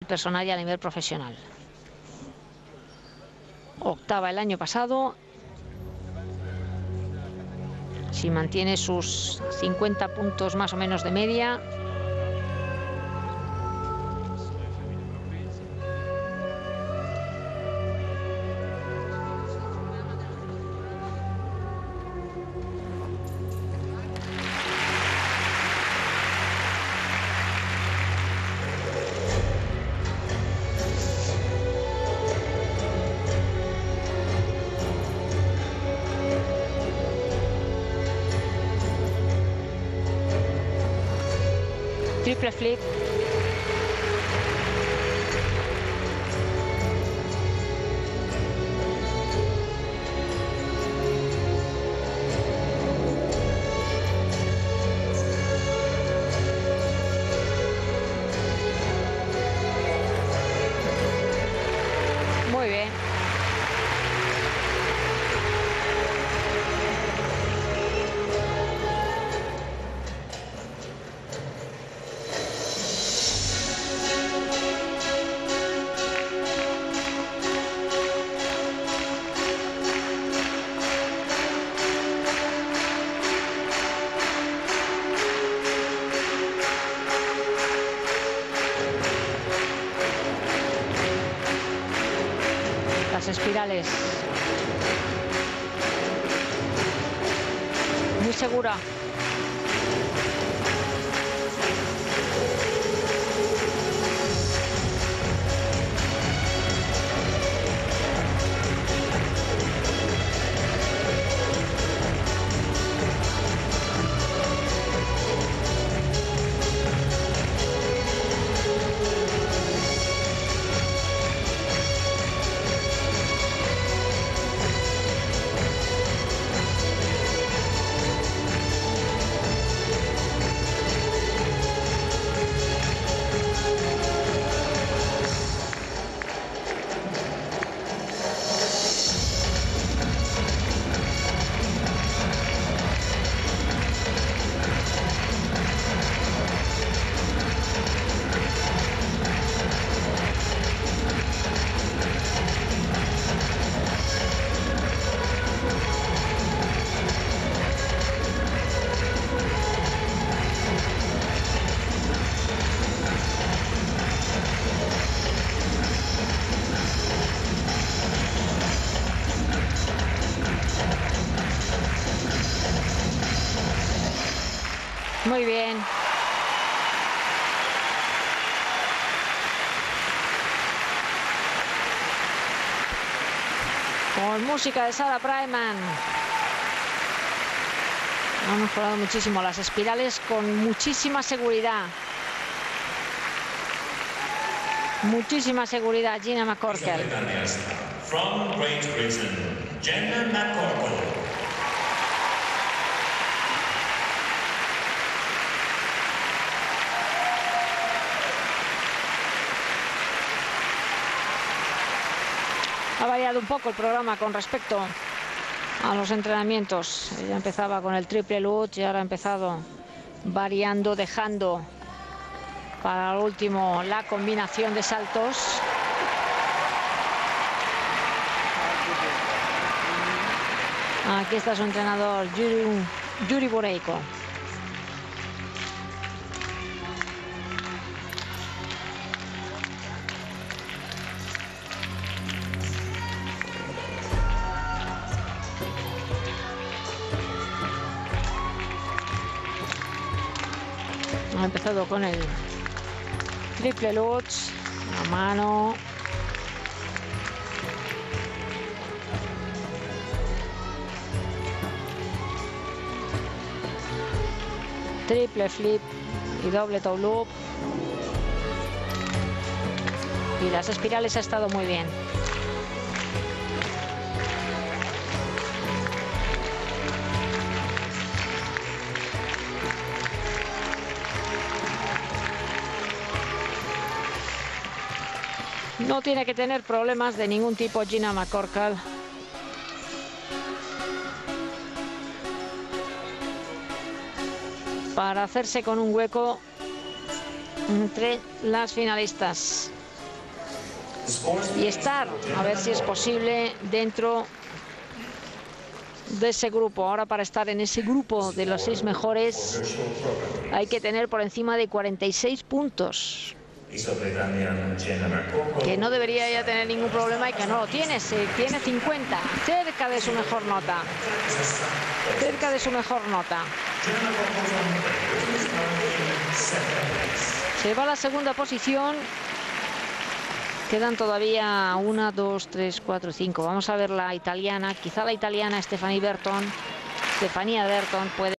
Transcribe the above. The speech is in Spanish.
personal y a nivel profesional. Octava el año pasado. Si mantiene sus 50 puntos más o menos de media. Triple flip. Muy bien. Las espirales. Muy segura. Muy bien. Con música de Sarah Brightman. Han mejorado muchísimo las espirales con muchísima seguridad. Muchísima seguridad, Gina McCorkle. From Great Britain, Gina McCorkle. Ha variado un poco el programa con respecto a los entrenamientos. Ella empezaba con el triple lutz y ahora ha empezado variando, dejando para el último la combinación de saltos. Aquí está su entrenador, Yuri Boreiko. Ha empezado con el triple lutz, a mano. Triple flip y doble toe loop. Y las espirales ha estado muy bien. No tiene que tener problemas de ningún tipo Gina McCorkle. Para hacerse con un hueco entre las finalistas. y estar, a ver si es posible, dentro de ese grupo. Ahora, para estar en ese grupo de los 6 mejores hay que tener por encima de 46 puntos, que no debería ya tener ningún problema y que no lo tiene. Tiene 50, cerca de su mejor nota, cerca de su mejor nota. Se va a la segunda posición. Quedan todavía 1, 2, 3, 4, 5. Vamos a ver la italiana. Quizá la italiana Stefania Berton puede